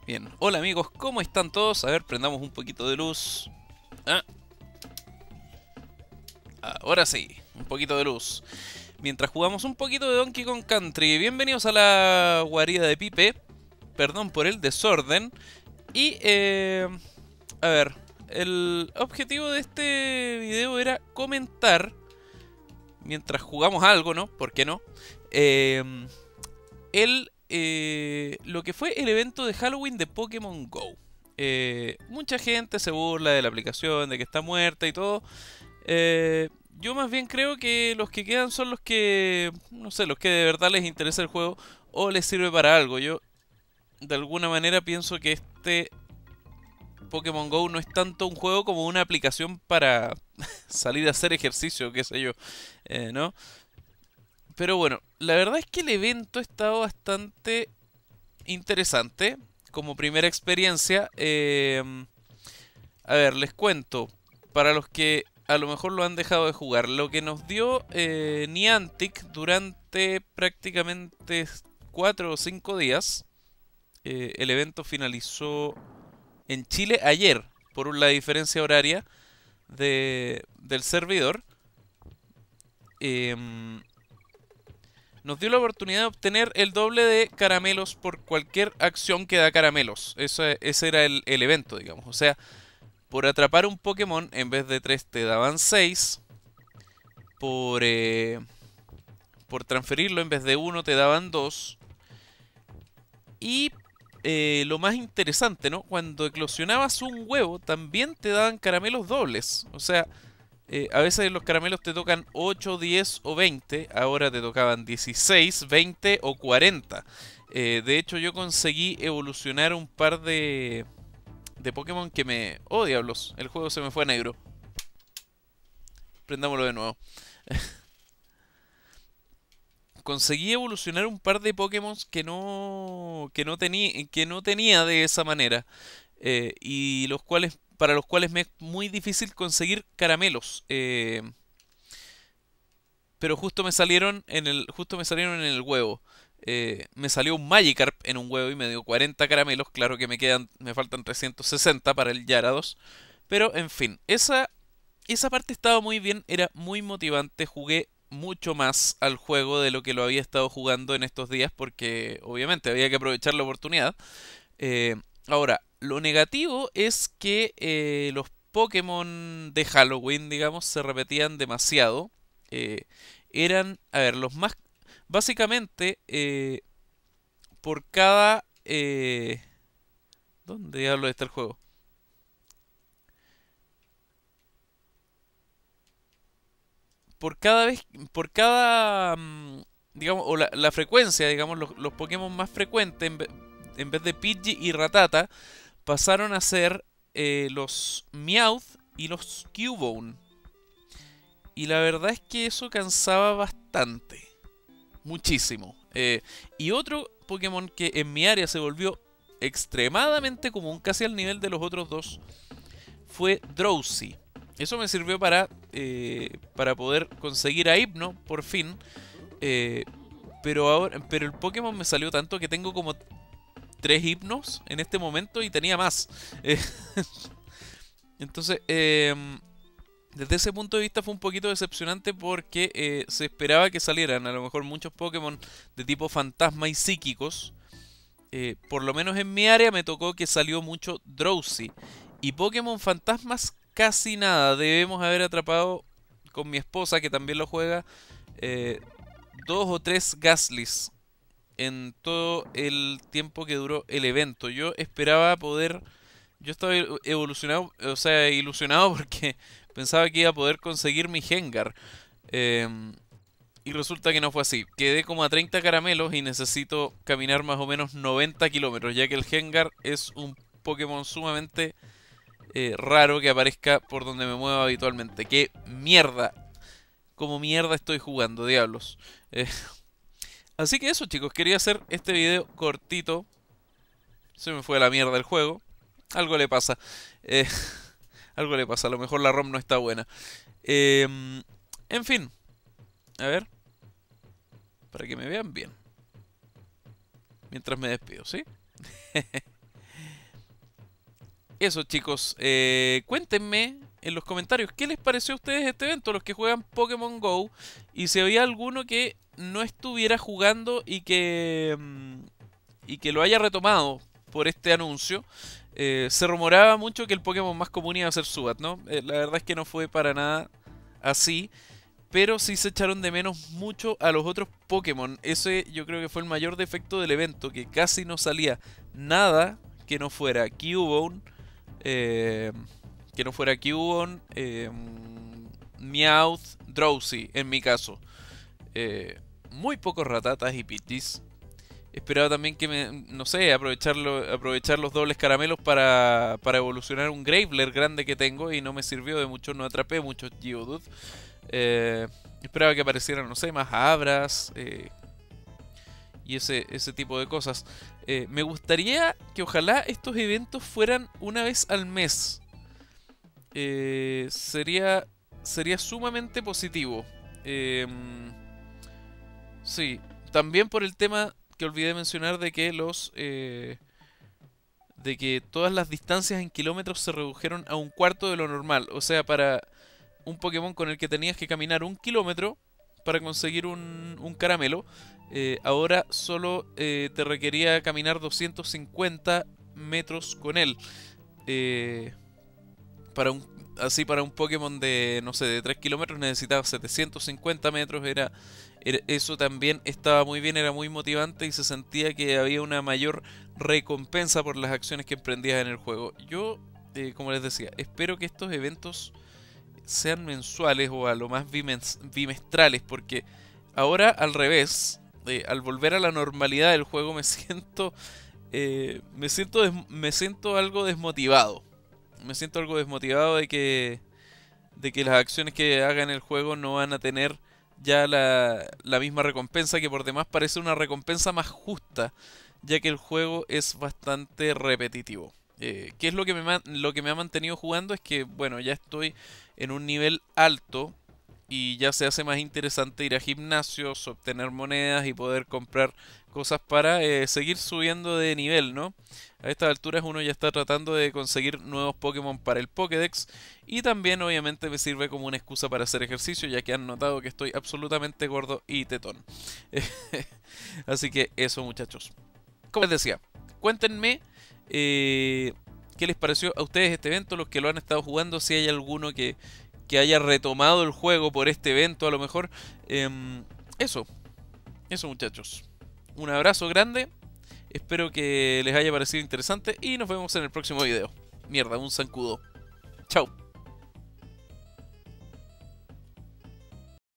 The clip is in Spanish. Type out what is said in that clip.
Bien, hola amigos, ¿cómo están todos? A ver, prendamos un poquito de luz. Ah, ahora sí, un poquito de luz. Mientras jugamos un poquito de Donkey Kong Country. Bienvenidos a la guarida de Pipe. Perdón por el desorden. Y, a ver, el objetivo de este video era comentar, mientras jugamos algo, ¿no? ¿Por qué no? Lo que fue el evento de Halloween de Pokémon Go. Mucha gente se burla de la aplicación, de que está muerta y todo. Yo más bien creo que los que quedan son los que, no sé, los que de verdad les interesa el juego o les sirve para algo. Yo de alguna manera pienso que este Pokémon Go no es tanto un juego como una aplicación para salir a hacer ejercicio, qué sé yo, ¿no? Pero bueno, la verdad es que el evento ha estado bastante interesante como primera experiencia. A ver, les cuento. Para los que a lo mejor lo han dejado de jugar, lo que nos dio Niantic durante prácticamente 4 o 5 días. El evento finalizó en Chile ayer, por la diferencia horaria del servidor. em, Nos dio la oportunidad de obtener el doble de caramelos por cualquier acción que da caramelos. Ese era el evento, digamos. O sea, por atrapar un Pokémon, en vez de 3 te daban 6. Por, eh, por transferirlo, en vez de uno te daban 2. Y lo más interesante, ¿no? Cuando eclosionabas un huevo, también te daban caramelos dobles. O sea, a veces los caramelos te tocan 8, 10 o 20. Ahora te tocaban 16, 20 o 40. De hecho, yo conseguí evolucionar un par de Pokémon que me... ¡Oh, diablos! El juego se me fue a negro. Prendámoslo de nuevo. Conseguí evolucionar un par de Pokémon que no tenía de esa manera. Y los cuales... Para los cuales me es muy difícil conseguir caramelos. Pero justo me salieron en el huevo. Me salió un Magikarp en un huevo y me dio 40 caramelos. Claro que me faltan 360 para el Gyarados. Pero en fin, esa parte estaba muy bien, era muy motivante. Jugué mucho más al juego de lo que lo había estado jugando en estos días porque obviamente había que aprovechar la oportunidad. Eh, Ahora, lo negativo es que los Pokémon de Halloween, digamos, se repetían demasiado. Eh, Eran, a ver, los más... Básicamente, por cada... ¿dónde diablos está el juego? Por cada vez... Por cada... digamos, o la frecuencia, digamos, los Pokémon más frecuentes, en vez de Pidgey y Ratata, pasaron a ser los Meowth y los Cubone. Y la verdad es que eso cansaba bastante. Muchísimo. Y otro Pokémon que en mi área se volvió extremadamente común, casi al nivel de los otros dos, fue Drowsy. Eso me sirvió para poder conseguir a Hypno, por fin. eh, pero el Pokémon me salió tanto que tengo como 3 Hypnos en este momento y tenía más. Eh, entonces, desde ese punto de vista fue un poquito decepcionante porque se esperaba que salieran a lo mejor muchos Pokémon de tipo fantasma y psíquicos. Por lo menos en mi área me tocó que salió mucho Drowsy. Y Pokémon fantasmas casi nada. Debemos haber atrapado con mi esposa, que también lo juega, eh, 2 o 3 Gastlys en todo el tiempo que duró el evento. Yo esperaba poder... Yo estaba evolucionado, o sea, ilusionado porque pensaba que iba a poder conseguir mi Gengar. Em, y resulta que no fue así. Quedé como a 30 caramelos y necesito caminar más o menos 90 kilómetros, ya que el Gengar es un Pokémon sumamente raro que aparezca por donde me muevo habitualmente. ¡Qué mierda! Como mierda estoy jugando, diablos. Eh, Así que eso, chicos, quería hacer este video cortito. Se me fue a la mierda el juego. Algo le pasa. Eh, Algo le pasa. A lo mejor la ROM no está buena. Em, en fin. A ver. Para que me vean bien. Mientras me despido, ¿sí? Eso, chicos. Cuéntenme en los comentarios qué les pareció a ustedes este evento, los que juegan Pokémon Go, y si había alguno que no estuviera jugando y que lo haya retomado por este anuncio. Se rumoraba mucho que el Pokémon más común iba a ser Zubat, ¿no? La verdad es que no fue para nada así, pero sí se echaron de menos mucho a los otros Pokémon. Ese yo creo que fue el mayor defecto del evento, que casi no salía nada que no fuera Cubone, eh, Meowth, Drowsy, en mi caso. Muy pocos Ratatas y Pidgeys. Esperaba también que no sé, aprovechar los dobles caramelos para evolucionar un Graveler grande que tengo y no me sirvió de mucho, no atrapé muchos Geodude. Esperaba que aparecieran, no sé, más Abras y ese tipo de cosas. Me gustaría que ojalá estos eventos fueran una vez al mes. Sería sumamente positivo. Sí, también por el tema que olvidé mencionar de que todas las distancias en kilómetros se redujeron a un cuarto de lo normal. O sea, para un Pokémon con el que tenías que caminar 1 kilómetro para conseguir un caramelo, ahora solo te requería caminar 250 metros con él. Eh, para un Pokémon de, no sé, de 3 kilómetros necesitaba 750 metros. Eso también estaba muy bien, era muy motivante y se sentía que había una mayor recompensa por las acciones que emprendías en el juego. Yo, como les decía, espero que estos eventos sean mensuales o a lo más bimestrales, porque ahora al revés, al volver a la normalidad del juego me siento algo desmotivado. Me siento algo desmotivado de que las acciones que haga en el juego no van a tener ya la misma recompensa, que por demás parece una recompensa más justa, ya que el juego es bastante repetitivo. ¿Qué es lo que me ha mantenido jugando? Es que, bueno, ya estoy en un nivel alto y ya se hace más interesante ir a gimnasios, obtener monedas y poder comprar cosas para seguir subiendo de nivel, ¿no? A estas alturas uno ya está tratando de conseguir nuevos Pokémon para el Pokédex y también obviamente me sirve como una excusa para hacer ejercicio, ya que han notado que estoy absolutamente gordo y tetón. Así que eso, muchachos. Como les decía, cuéntenme qué les pareció a ustedes este evento, los que lo han estado jugando, si hay alguno que haya retomado el juego por este evento a lo mejor. Eso, eso, muchachos. Un abrazo grande, espero que les haya parecido interesante y nos vemos en el próximo video. Mierda, un zancudo. Chao.